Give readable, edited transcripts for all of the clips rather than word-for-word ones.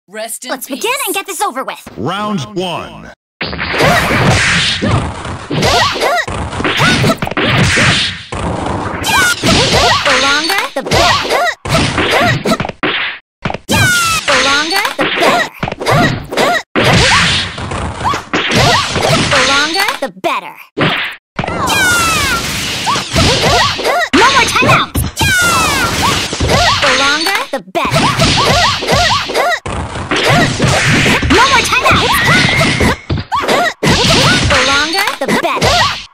Rest in Let's peace. begin and get this over with. Round 1. The longer, the better. The longer, the better. The longer, the better. No more timeout. The longer, the better. No more timeout. The longer, the better.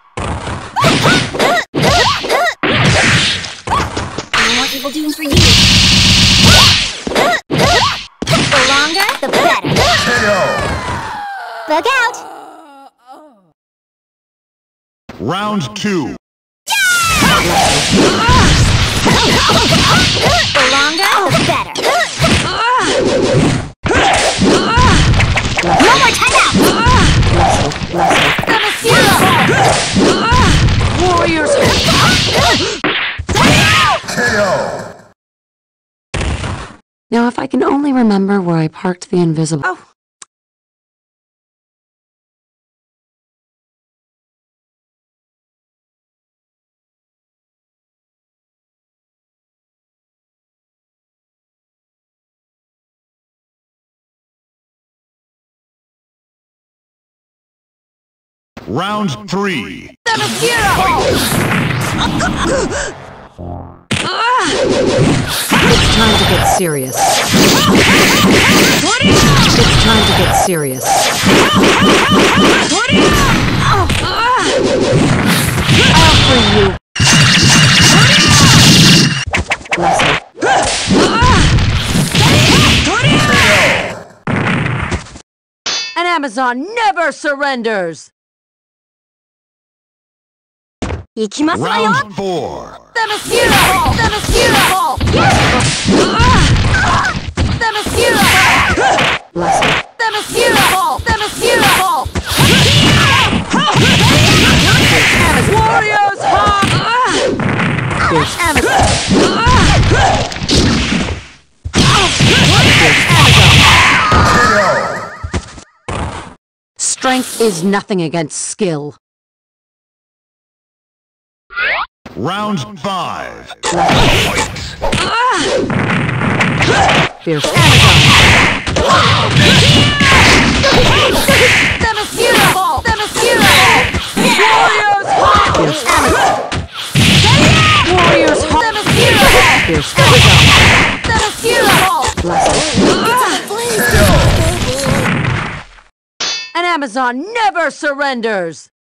No more evil doings for you. The longer, the better. Bug out. Round 2. The longer, the better. No more timeout. Warriors. KO. Now, if I can only remember where I parked the invisible. Oh. Round 3. It's time to get serious. It's time to get serious. All for you. An Amazon never surrenders. Round 4. The mosquito hole! The mosquito hole! The mosquito hole! The mosquito hole! The mosquito hole! Warriors home! There's Amazon! Strength is nothing against skill. Round 5. Fierce Amazon! The mosquito hole! The mosquito hole! Warriors home! Fierce Amazon! Warriors home! The mosquito hole! Fierce Amazon! The mosquito hole! An Amazon never surrenders!